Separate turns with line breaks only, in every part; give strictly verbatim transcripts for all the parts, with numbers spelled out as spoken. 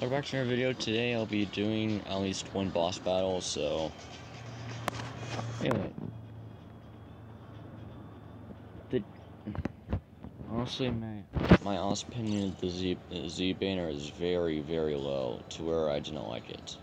Welcome back to another video. Today I'll be doing at least one boss battle, so anyway. The honestly my my honest opinion the Z Z banner is very, very low to where I do not like it.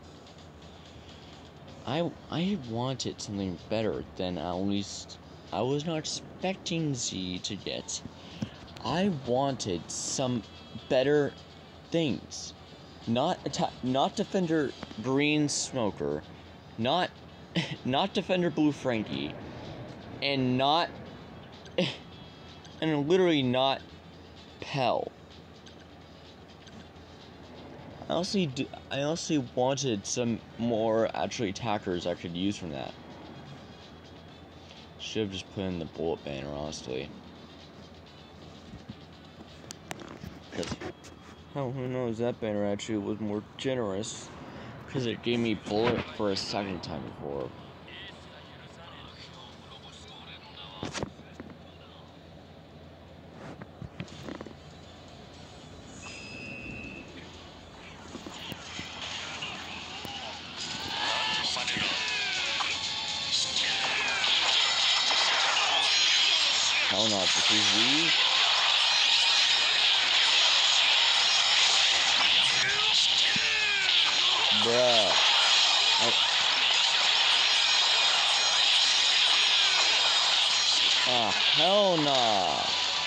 I I wanted something better than at least I was not expecting Z to get. I wanted some better things. Not atta not Defender Green Smoker, not not Defender Blue Frankie, and not and literally not Pell. I honestly do, I honestly wanted some more actually attackers I could use from that. Should have just put in the bullet banner, honestly. Because oh, who knows, that banner actually was more generous because it gave me bullet for a second time before. Hell no, this is we. Bruh. Oh. Ah, hell nah.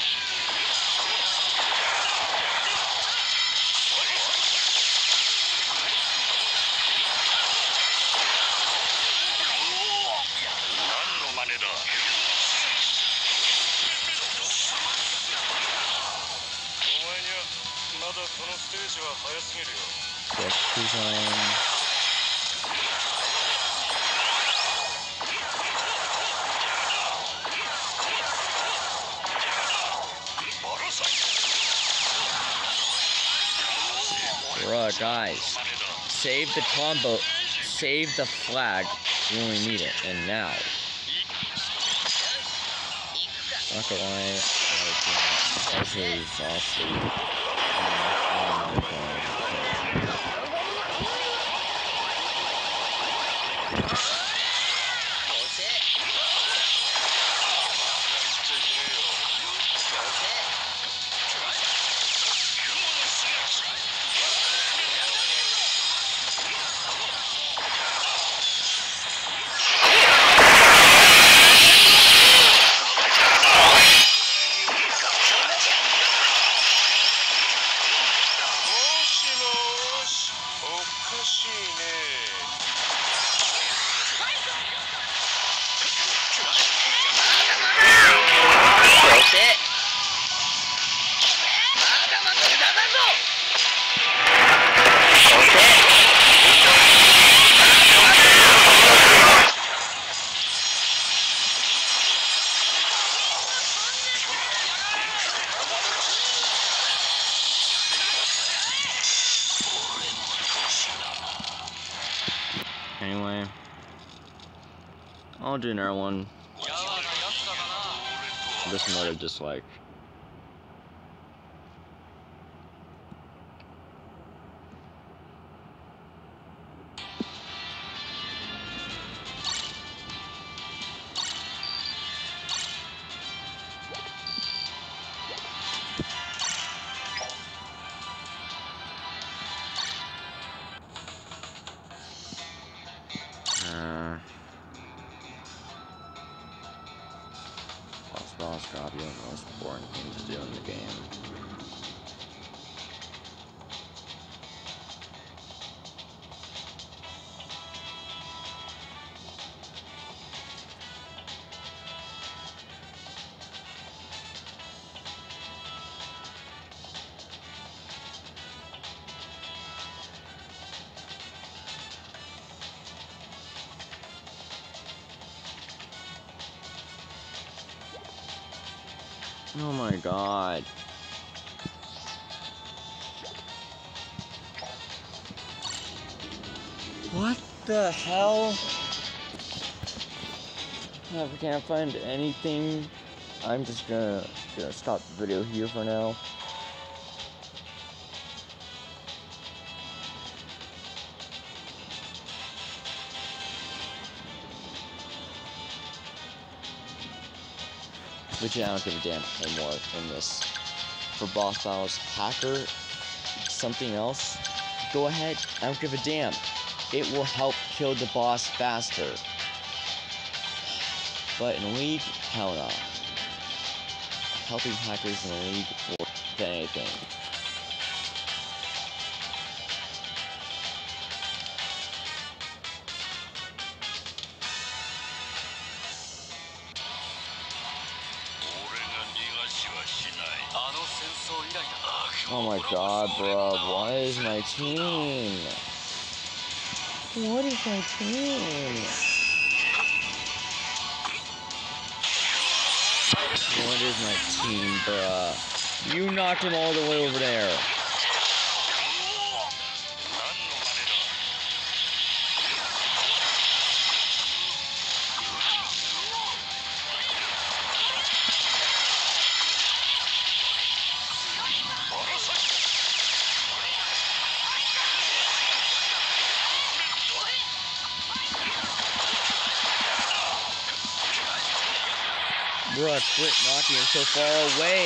Yes, please, um... Bruh, guys, save the combo, save the flag when we need it, and now. Not gonna lie, this is awesome. Anyway, I'll do another one. This mode I dislike. Uh, Boss Boss Copy, the most boring thing to do in the game. Oh my god. What the hell? If I can't find anything, I'm just gonna, gonna stop the video here for now. Which I don't give a damn anymore in this. For boss battles, hacker, something else, go ahead, I don't give a damn. It will help kill the boss faster. But in League, hell no. Helping hackers in the League more than anything. Oh my god, bro, what is my team? What is my team? What is my team, bruh? You knocked him all the way over there. Bruh, quit knocking him so far away.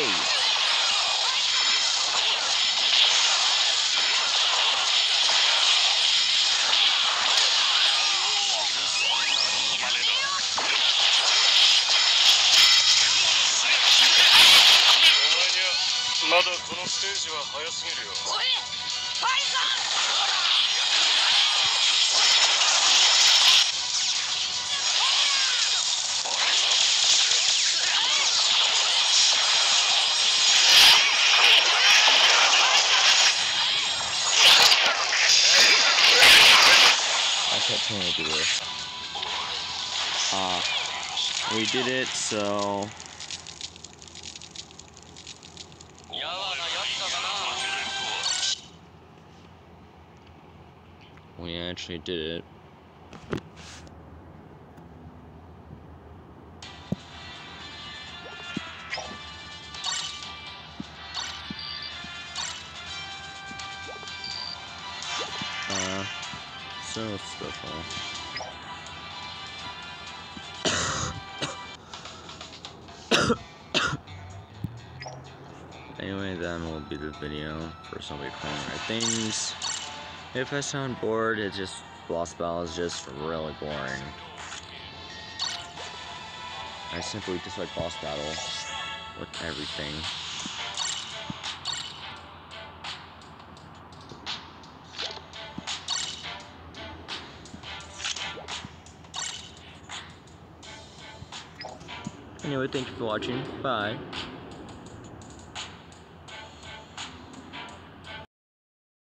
I kept trying to do this. Ah, uh, we did it, so... We actually did it. Uh, so special. Anyway, that will be the video for somebody playing right things. If I sound bored, it's just boss battle is just really boring. I simply dislike boss battle with everything. Anyway, thank you for watching. Bye.